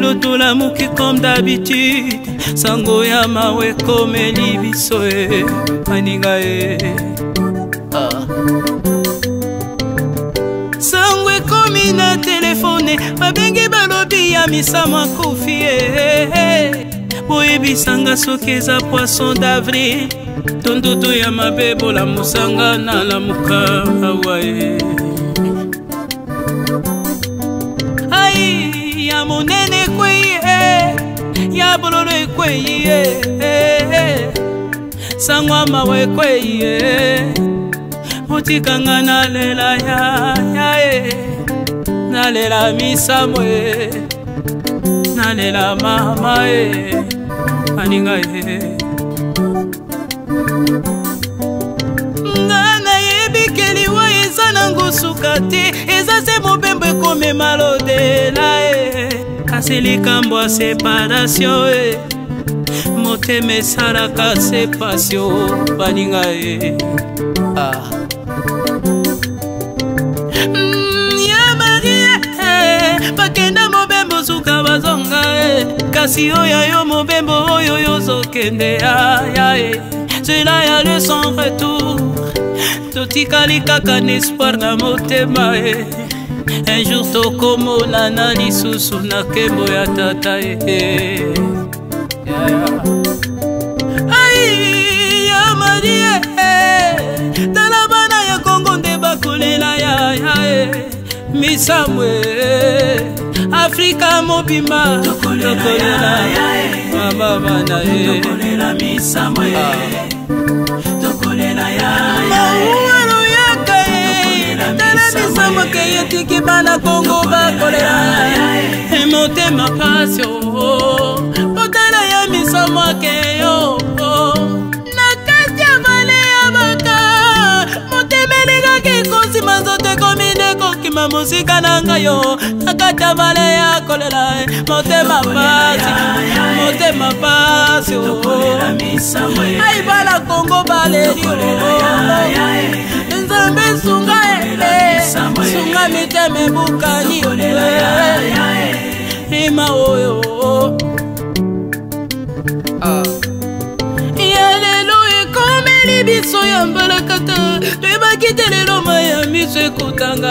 loto la muki comme d'habitude. Sango ya mawe komeli biso maninga sango ekomi na telefone babengi balobi ya misama kufi boyebisanga soki eza poisson d'avril tondoto ya mabe bolamusanga na lamuka awa ai ya monene ekwei ya bololo ekwei sango mawe ekwei motikanga nalela nalela misamo nalela mama aninga ngana yebikeli wa eza na ngusuka te eza se mobembo ekomema lodela kasi likambo ya separation motema esalaka sepasio baninga bakenda mobembo suka bazonga kasi oyo yo mobembo oyo yozokende cela ya le sans retour totikali kaka n'espoir na motema un jour tokomonana lisusu na nkembo ya tata ai ya marie tala bana ya kongo nde bakolela misamwe Afrika mobima tokolela mama bana tokolela misamwe tokolela mawaro yaka tala misamwe ke yetiki bana Kongo bakolela motema pasio potala ya misamwe ke yo nakati ya vale ya baka motemelinga kikosi manzote komine kokima musika nanga yo nakata vale ya kolela motema pasi ai bala Kongo baleli nzambe sunga sunga miteme bukani ima oyo biso ya mbalakata toyebaki te lelo maya miso ekotanga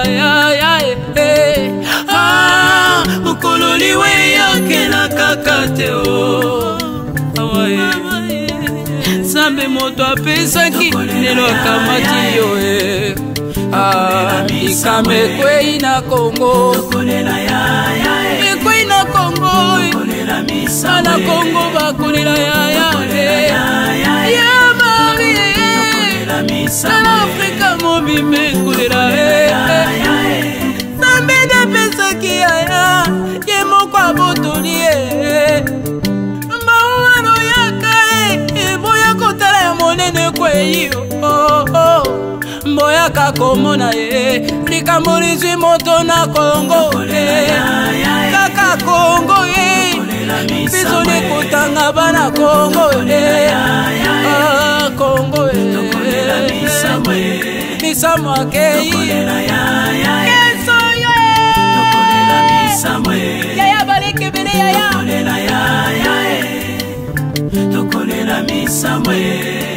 okololiwe yakela kaka te nzambe moto apesaki lelo akamati yo likama ekwei na Kongo ekwei na Kongo na Kongo bakolela Sana Afrika mobime kulela Sambe de pesaki ye moko abotoli mawano yaka boya kotala ya monene kwei mboya kakomona likambo lizwi moto na Kongo kaka Kongo biso likotanga bana Kongo Kongo misamo akei yaya balikibili yaya tokolela misamo